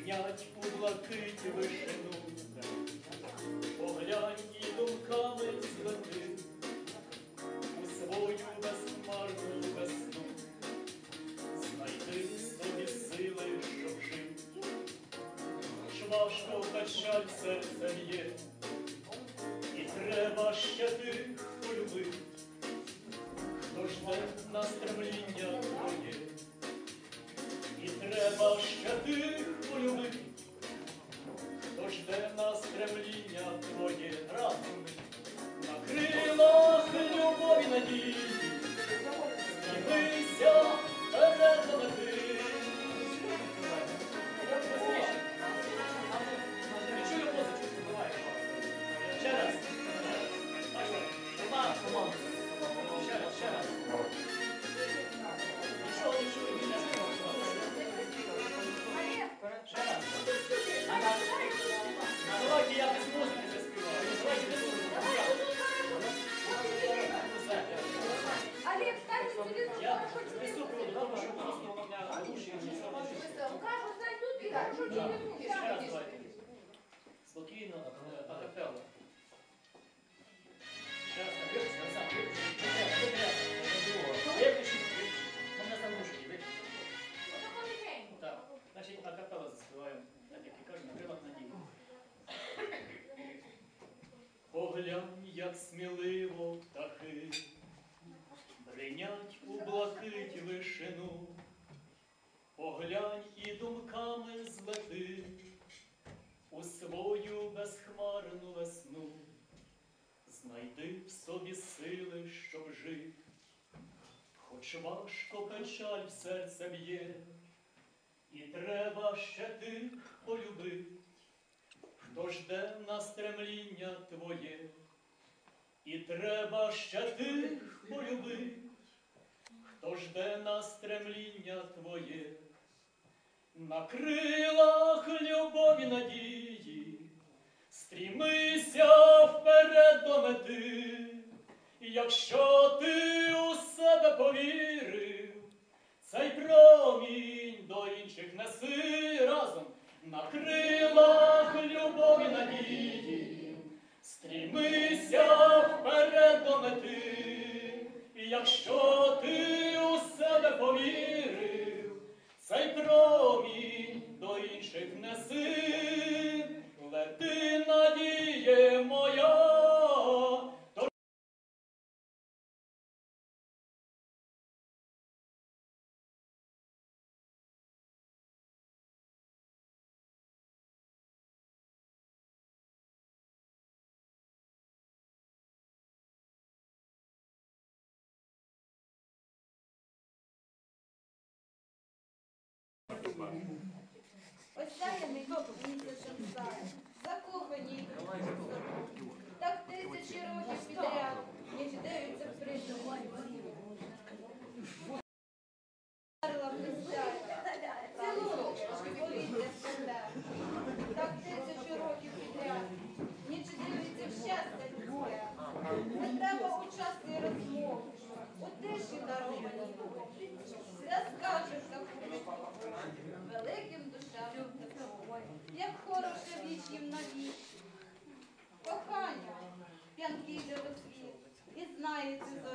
бринять у блакиті вишину, поглянь і думками злети у свою безхмарну весну, знайди в собі сили, щоб жити, ж важко качать серце б'є, і треба ще тих полюбити, хто жде на стремління твоє. І треба ще тих полюбити, хто жде на стремління твоє. Разом на крилах любові надії, дивися вперед до мети. Не чую музичку, співай. Ще раз. Команда. Ще раз. Нічого не чую, ще раз. Давайте я без музики заспіваю. Давайте без музики. Олег, встань на телефон. Я несу проводу, тому що музики у мене уші не слабачі. Кажу, встань тут і кажу, телефон. Ще раз давайте. Спокійно, акапелла. Ще раз, виключно, сам, виключно. Мене заглушені, виключно. Так, значить, акапелла заспіваємо, так як і кажуть, на крилах надії. Поглянь, як сміливо птахи бринять у блакиті вишину, поглянь і думками злети у свою безхмарну весну, знайди в собі сили, щоб жити, хоч важко печаль в серце б'є, і треба ще тих полюбить, хто жде на стремління твоє. І треба ще тих полюбить, хто жде на стремління твоє. На крилах любові надії стрімися вперед до мети. Якщо ти у себе повірив, цей промінь до інших неси. Разом. На крилах любові надії стрімися вперед до мети. І якщо ти у себе повірив, цей промінь до інших неси. Лети, надіє моя. Осяяний місяцем саєм, закохані так 1000 років підряд, ніч дивиться в призову. Дарла блистяє, цілуночку повітря складає, так 1000 років підряд, ніч дивиться в щастя людське. Не треба у часті розмов, у тиші даровані, розкажеш за великим душам, як хороше вічнім навік. Кохання, п'янкий живоцвіт, і знає цю зорю.